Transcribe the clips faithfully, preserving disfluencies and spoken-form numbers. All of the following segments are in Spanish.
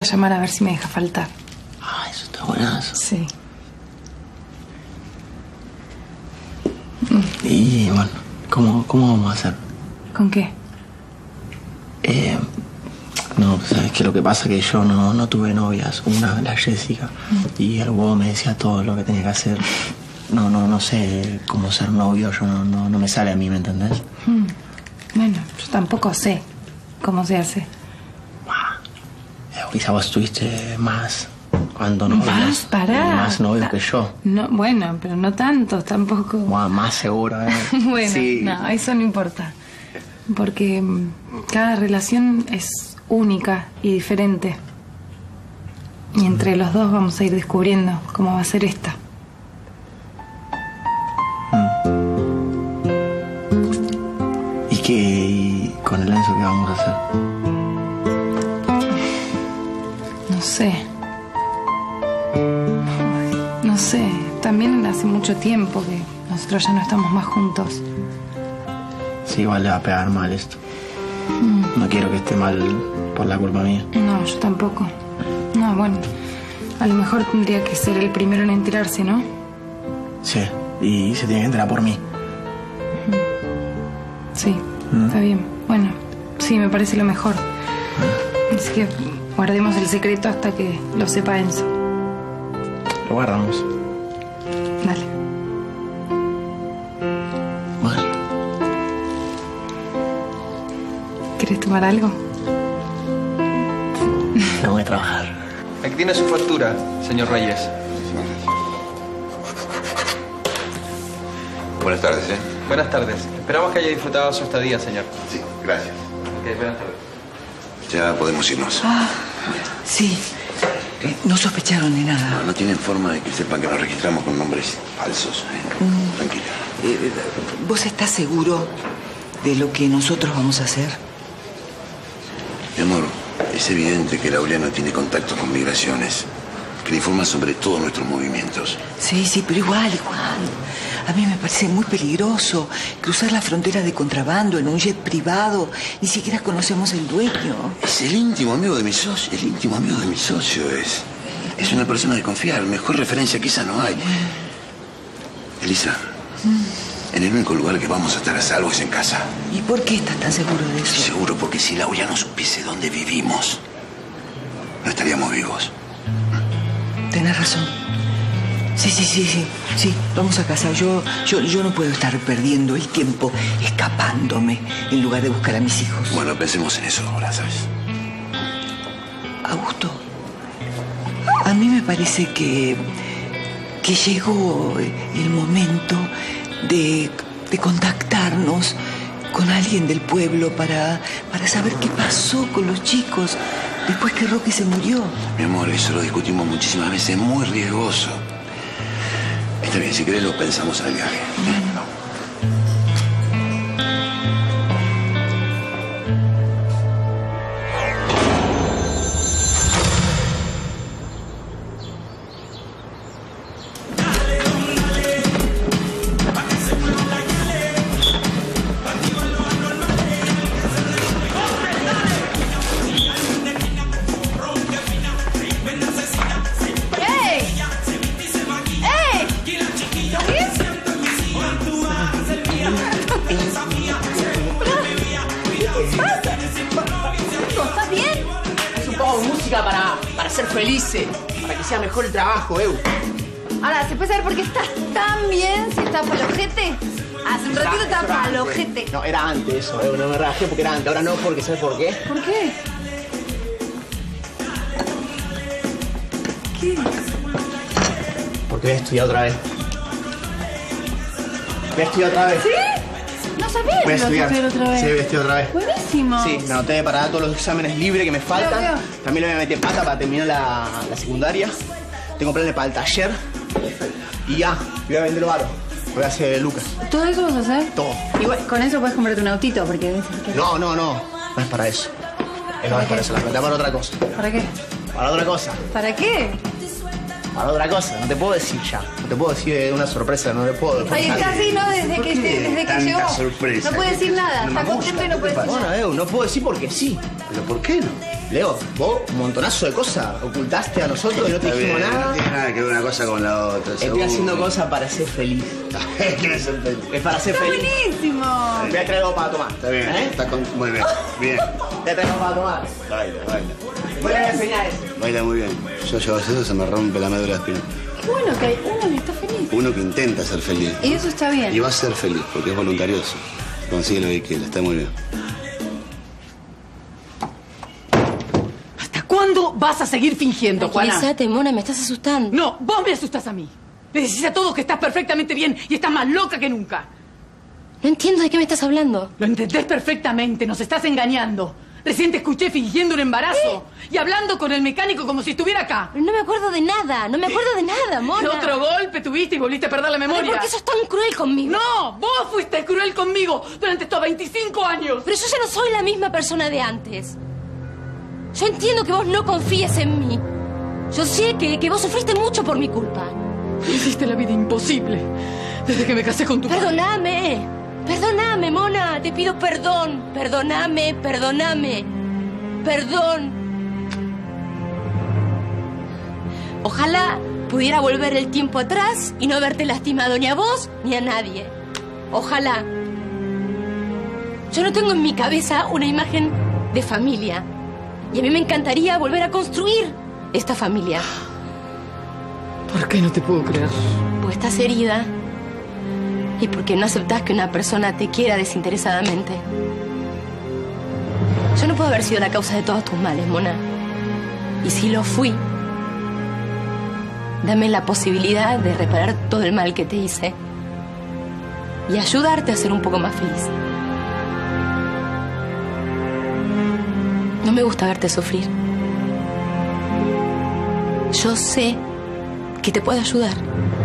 Llamar a ver si me deja faltar. Ah, eso está buenazo. Sí. Y bueno, ¿cómo, cómo vamos a hacer? ¿Con qué? Eh, no, ¿sabes qué? Lo que pasa es que yo no, no tuve novias. Una, la Jessica. Mm. Y el huevo me decía todo lo que tenía que hacer. No, no, no sé cómo ser novio. Yo no, no, no me sale a mí, ¿me entendés? Mm. Bueno, yo tampoco sé cómo se hace. Ah, quizá vos tuviste más cuando no ¿Más? Pará. Más novios que yo. No, bueno, pero no tantos tampoco. Wow, más seguro, ¿eh? Bueno, sí. No, eso no importa. Porque cada relación es única y diferente. Y entre los dos vamos a ir descubriendo cómo va a ser esta. Mm. ¿Y qué? ¿Y con el Enzo qué vamos a hacer? No sé. No sé. También hace mucho tiempo que nosotros ya no estamos más juntos. Sí, igual le va a pegar mal esto. Mm. No quiero que esté mal por la culpa mía. No, yo tampoco. No, bueno. A lo mejor tendría que ser el primero en enterarse, ¿no? Sí, y se tiene que enterar por mí. Sí, ¿Mm? Está bien. Bueno, sí, me parece lo mejor. ¿Mm? Así que guardemos el secreto hasta que lo sepa Enzo. Lo guardamos. Dale. Bueno. ¿Quieres tomar algo? Tengo que trabajar. Aquí tiene su factura, señor Reyes. Buenas tardes, ¿eh? Buenas tardes. Esperamos que haya disfrutado su estadía, señor. Sí, gracias. Ok, buenas tardes. Ya podemos irnos. Ah, sí. Eh, no sospecharon de nada. No, no tienen forma de que sepan que nos registramos con nombres falsos. ¿eh? Mm. Tranquila. Eh, ¿Vos estás seguro de lo que nosotros vamos a hacer? Mi amor, es evidente que Laureano tiene contacto con migraciones, que le informa sobre todos nuestros movimientos. Sí, sí, pero igual, igual. A mí me parece muy peligroso cruzar la frontera de contrabando en un jet privado. Ni siquiera conocemos el dueño. Es el íntimo amigo de mi socio. El íntimo amigo de mi socio es. Es una persona de confiar. Mejor referencia que esa no hay. Elisa, mm. en el único lugar que vamos a estar a salvo es en casa. ¿Y por qué estás tan seguro de eso? Seguro porque si Laureano supiese dónde vivimos, no estaríamos vivos. Tenés razón. Sí, sí, sí, sí. Sí, vamos a casa. Yo, yo, yo no puedo estar perdiendo el tiempo escapándome en lugar de buscar a mis hijos. Bueno, pensemos en eso ahora, ¿sabes? Augusto, a mí me parece que, que llegó el momento de, de contactarnos con alguien del pueblo para, para saber qué pasó con los chicos después que Rocky se murió. Mi amor, eso lo discutimos muchísimas veces. Es muy riesgoso. Está bien, si querés lo pensamos en el viaje. Mm. No. Para, para ser felices, para que sea mejor el trabajo, Eu. Ahora, ¿se puede saber por qué estás tan bien si estás para el ojete? Hace un ratito estaba para el ojete. No, era antes eso, Eu. No me relajé porque era antes. Ahora no, porque ¿sabes por qué? ¿Por qué? ¿Qué? Porque voy a estudiar otra vez. Voy a estudiar otra vez. ¿Sí? No sabía que Voy a ibas a estudiar. estudiar otra vez. Sí, voy a estudiar otra vez. Buenísimo. Sí, me anoté para todos los exámenes libres que me faltan. Veo, veo. También le voy a meter pata para terminar la, la secundaria. Tengo planes para el taller. Y ya, voy a vender baro. Voy a hacer Lucas. ¿Todo eso vas a hacer? Todo. Igual, con eso puedes comprarte un autito, porque... No, no, no. No es para eso. No es para eso. La plata para otra cosa. ¿Para qué? Para otra cosa. ¿Para qué? Para otra cosa. No te puedo decir ya. No te puedo decir de una sorpresa, no le puedo. Ahí está, sí, ¿no? Desde que, desde que Tanta llegó. sorpresa. No puede decir nada. Está contento y no puede decir Bueno, nada. Edu, no puedo decir porque sí. ¿Pero por qué no? Leo, vos un montonazo de cosas ocultaste a nosotros y no te Está dijimos bien, nada. no tiene nada que ver una cosa con la otra. Estoy seguro. haciendo cosas para ser feliz. ¿Qué es el feliz? Es para ser Está feliz. buenísimo. Voy a traer algo para tomar. Está bien, ¿Eh? está con... muy bien. Bien. Voy a traer algo para tomar. Baila, baila. Voy a enseñar eso. Baila muy bien. Yo llevo eso, se me rompe la médula espinal. Qué bueno que hay uno que está feliz. Uno que intenta ser feliz. Y eso está bien. Y va a ser feliz porque es voluntarioso. Consigue lo que quiere, está muy bien. ¿Hasta cuándo vas a seguir fingiendo, Juana? Tranquilízate, Mona, me estás asustando. No, vos me asustás a mí. Le decís a todos que estás perfectamente bien y estás más loca que nunca. No entiendo de qué me estás hablando. Lo entendés perfectamente, nos estás engañando. Recién te escuché fingiendo un embarazo y hablando con el mecánico como si estuviera acá. No me acuerdo de nada, no me acuerdo de nada, Mona. Otro golpe tuviste y volviste a perder la memoria. Pero ¿por qué sos tan cruel conmigo? No, vos fuiste cruel conmigo durante estos veinticinco años. Pero yo ya no soy la misma persona de antes. Yo entiendo que vos no confíes en mí. Yo sé que, que vos sufriste mucho por mi culpa. Me hiciste la vida imposible desde que me casé con tu padre. Perdóname. Perdóname, Mona. Te pido perdón. Perdóname, perdóname. Perdón. Ojalá pudiera volver el tiempo atrás y no haberte lastimado ni a vos ni a nadie. Ojalá. Yo no tengo en mi cabeza una imagen de familia. Y a mí me encantaría volver a construir esta familia. ¿Por qué no te puedo creer? Pues estás herida. Y porque no aceptás que una persona te quiera desinteresadamente. Yo no puedo haber sido la causa de todos tus males, Mona. Y si lo fui, dame la posibilidad de reparar todo el mal que te hice y ayudarte a ser un poco más feliz. No me gusta verte sufrir. Yo sé que te puedo ayudar.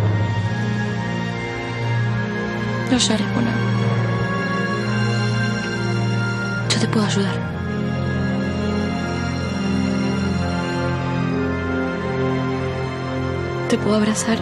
No llores, Mona. Yo te puedo ayudar. Te puedo abrazar.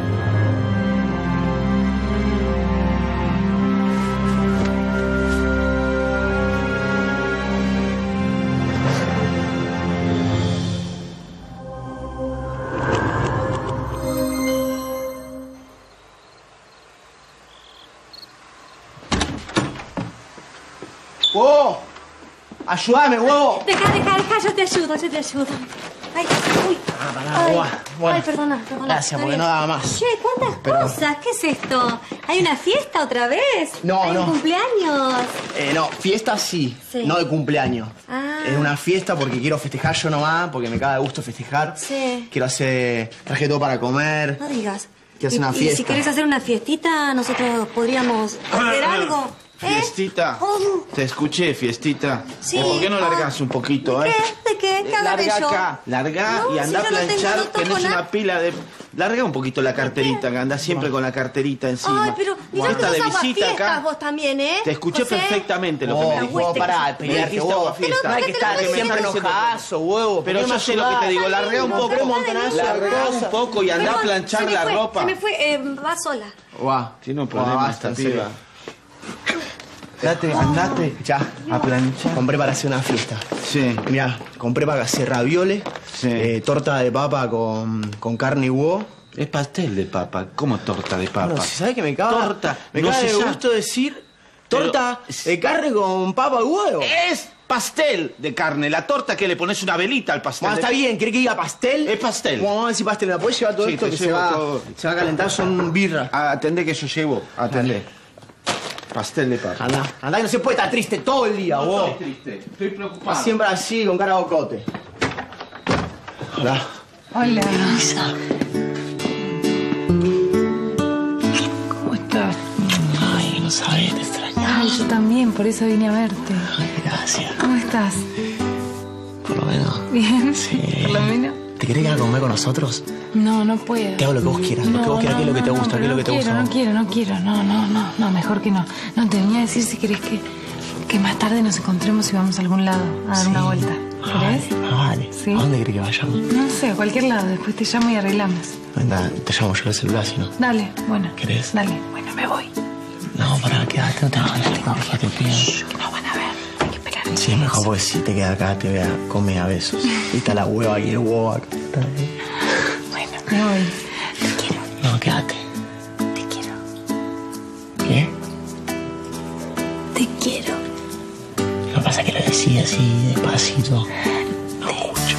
¡Huevo! ¡Ayúdame, huevo! Deja, deja, deja, yo te ayudo, yo te ayudo. Ay, uy. Ah, pará, Ay, huevo. Bueno. ay, perdona, perdona. Gracias, porque no daba más. Che, ¿cuántas Pero- cosas? ¿Qué es esto? ¿Hay una fiesta otra vez? No, ¿Hay no. un cumpleaños? Eh, no, fiesta sí, Sí. no de cumpleaños. Ah. Es una fiesta porque quiero festejar yo nomás, porque me caga de gusto festejar. Sí. Quiero hacer, traje todo para comer. No digas. Quiero hacer Y- una y fiesta. si querés hacer una fiestita, nosotros podríamos hacer algo. ¿Eh? Fiestita. Oh. Te escuché, fiestita. Sí. ¿Por qué no largas un poquito, eh? ¿Qué? ¿De qué? ¿Qué agarré Larga yo? acá, larga No, y anda si a yo no tengo, planchar. no toco Tenés nada. una pila de. Larga un poquito la carterita, que andás siempre con la carterita encima. Ay, pero mirá Esta que de vos visita aguafiestas acá. vos también, ¿eh? Te escuché José. perfectamente lo que Oh, me dijiste. huevo, pará, pelear que dijiste vos. aguafiesta. No hay que te lo estar puedo siempre decir. enojazo, huevo. Pero ¿por qué yo no sé me lo que te ayudás? digo, larga un No, poco. pero un montonazo de Larga cosas. un poco y andá a Perdón, planchar se me la fue, ropa. Se me fue, eh, va sola. Guau. Tiene un Guau, problema basta, esta en serio. piba. Andate, andate. Ya, A planchar. compré para hacer una fiesta. Sí. Mirá, compré para hacer ravioles, Sí. eh, torta de papa con, con carne y huevo. Es pastel de papa. ¿Cómo torta de papa? Bueno, si sabes que me caga. Torta. Me no caga se de llama. gusto decir torta Pero- de carne con papa y huevo. Es pastel de carne. La torta que le pones una velita al pastel. Bueno, de- está bien, ¿querés que diga pastel? Es pastel. Bueno, vamos a decir pastel. ¿Me puedes llevar todo Sí, esto te que se llevo va, todo. se va a calentar? Son birra. Ah, atendé que yo llevo. Atendé. Pastel de papa. Anda, anda que no se puede estar triste todo el día, vos. triste. Estoy preocupado. Siempre así, con cara de bocote. Hola. Hola. ¿Cómo estás? Ay, no sabes, te extrañaba. Ay, yo también, por eso vine a verte. Ay, gracias. ¿Cómo estás? Por lo menos. ¿Bien? Sí. ¿Por lo menos? ¿Te querés quedar a comer con nosotros? No, no puedo. Te hago lo que vos quieras, lo que vos quieras, qué es lo que te gusta, qué es lo que te gusta. No quiero, no quiero, no, no, no, no, mejor que no. No, te venía a decir si querés que, que más tarde nos encontremos y vamos a algún lado a dar una vuelta. ¿Querés? Ah, vale. Sí. ¿A dónde querés que vayamos? No sé, a cualquier lado. Después te llamo y arreglamos. Venga, te llamo yo el celular, si no. Dale, bueno. ¿Querés? Dale, bueno, me voy. No, pará, quédate, no te vayas, porfa, te pido. Shh, que no van a ver. Hay que esperar. Sí, es mejor porque si te quedas acá te voy a comer a besos. Y está la hueva y el huevo acá. Bueno, me voy. Te quiero. No, quédate. Te quiero. ¿Qué? Te quiero. Lo que pasa es que lo decía así, despacito. No escucho.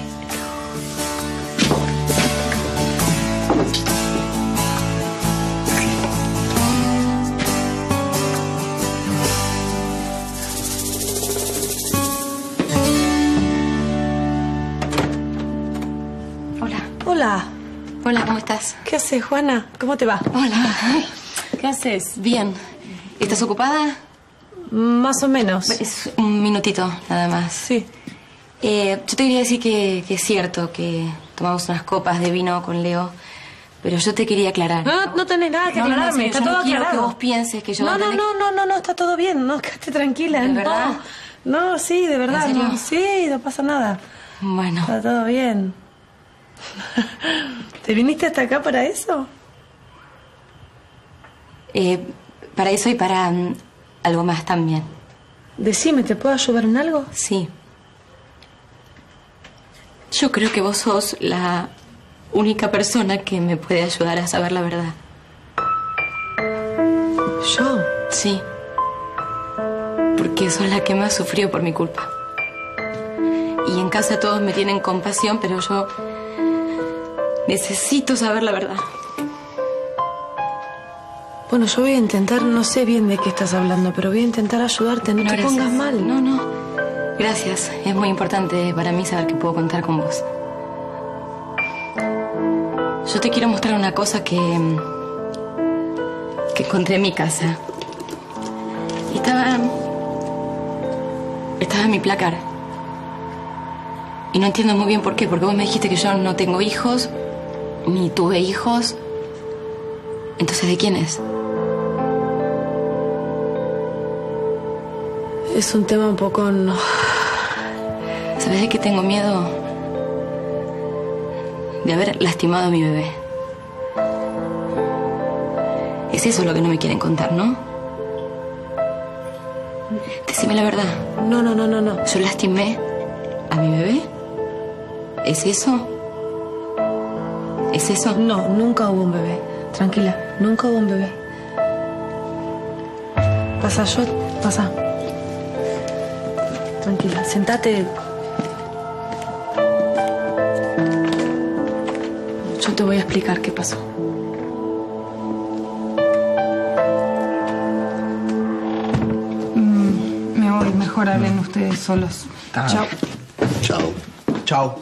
Hola. Hola. Hola, ¿cómo estás? ¿Qué haces, Juana? ¿Cómo te va? Hola. ¿Qué haces? Bien. ¿Estás ocupada? Más o menos. Es un minutito, nada más. Sí. Eh, yo te quería decir que, que es cierto que tomamos unas copas de vino con Leo, pero yo te quería aclarar. No, no tenés nada que No, no, no, aclararme. sí, Está yo no todo quiero aclarado. que vos pienses que yo No, voy a no, tener no, no, no, no, está todo bien. No, quédate tranquila. ¿De no. verdad? No, sí, de verdad. ¿En serio? No. Sí, no pasa nada. Bueno. Está todo bien. ¿Te viniste hasta acá para eso? Eh, para eso y para mm, algo más también. Decime, ¿te puedo ayudar en algo? Sí. Yo creo que vos sos la única persona que me puede ayudar a saber la verdad. ¿Yo? Sí. Porque sos la que más sufrió por mi culpa. Y en casa todos me tienen compasión, pero yo necesito saber la verdad. Bueno, yo voy a intentar, no sé bien de qué estás hablando, pero voy a intentar ayudarte, no, No, te gracias. pongas mal. No, no. Gracias. Es muy importante para mí saber que puedo contar con vos. Yo te quiero mostrar una cosa que... que encontré en mi casa. Y estaba... estaba en mi placar. Y no entiendo muy bien por qué, porque vos me dijiste que yo no tengo hijos, ni tuve hijos. Entonces, ¿de quién es? Es un tema un poco... No. ¿Sabes de qué tengo miedo? De haber lastimado a mi bebé. Es eso lo que no me quieren contar, ¿no? Decime la verdad. No, no, no, no, no. ¿Yo lastimé a mi bebé? ¿Es eso? ¿Es eso? No, nunca hubo un bebé. Tranquila, nunca hubo un bebé. Pasa, yo... Pasa. Tranquila, sentate. Yo te voy a explicar qué pasó. Mm, me voy, mejor hablen ustedes solos. Ah. Chao. Chao. Chao.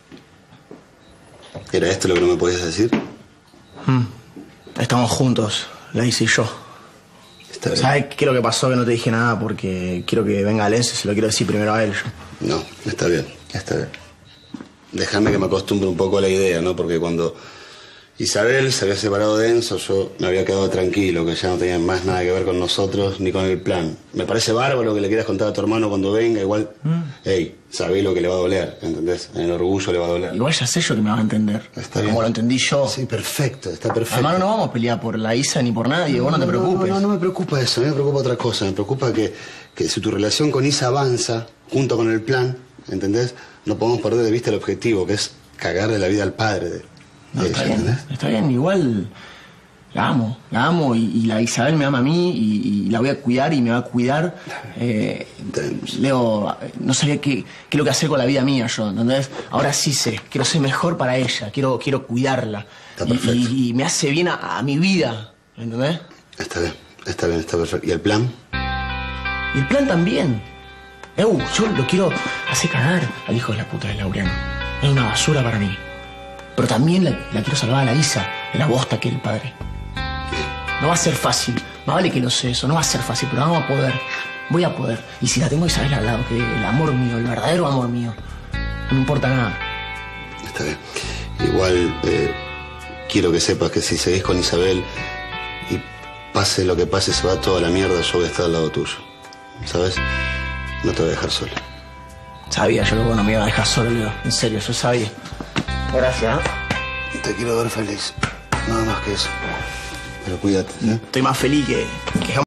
¿Era esto lo que no me podías decir? Mm. Estamos juntos, la hice y yo. Está bien. ¿Sabes qué es lo que pasó? Que no te dije nada porque quiero que venga Lenzo y se lo quiero decir primero a él yo. No, está bien, está bien. Déjame que me acostumbre un poco a la idea, ¿no? Porque cuando Isabel se había separado de Enzo, yo me había quedado tranquilo, que ya no tenía más nada que ver con nosotros ni con el plan. Me parece bárbaro que le quieras contar a tu hermano cuando venga, igual... Mm. Ey, sabés lo que le va a doler, ¿entendés? En el orgullo le va a doler. Igual ya sé yo que me vas a entender. Está bien. Como lo entendí yo. Sí, perfecto, está perfecto. Además no vamos a pelear por la Isa ni por nadie, no, vos no te preocupes. No, no, no me preocupa eso, a mí me preocupa otra cosa. Me preocupa que, que si tu relación con Isa avanza, junto con el plan, ¿entendés? No podemos perder de vista el objetivo, que es cagarle la vida al padre de, no, de está ella, bien, ¿entendés? está bien, igual la amo, la amo y, y la Isabel me ama a mí y, y la voy a cuidar y me va a cuidar. Eh, Leo, no sabía qué, qué es lo que hacer con la vida mía yo, ¿entendés? Ahora sí sé, quiero ser mejor para ella, quiero, quiero cuidarla. Está perfecto. Y, y, y me hace bien a, a mi vida, ¿entendés? Está bien, está bien, está perfecto. ¿Y el plan? Y el plan también. Eu, yo lo quiero hacer cagar al hijo de la puta de Laureano. Es una basura para mí. Pero también la, la quiero salvar a la Isa de la bosta que es el padre. No va a ser fácil. Más vale que lo sé eso. No va a ser fácil, pero vamos a poder. Voy a poder. Y si la tengo a Isabel al lado, que el amor mío, el verdadero amor mío, no me importa nada. Está bien. Igual, eh, quiero que sepas que si seguís con Isabel y pase lo que pase, se va toda la mierda, yo voy a estar al lado tuyo. ¿Sabes? No te voy a dejar sola. Sabía yo que vos no me ibas a dejar solo, Leo. En serio, yo sabía. Gracias. Te quiero ver feliz. Nada más que eso. Pero cuídate, ¿eh? Estoy más feliz que, que jamás.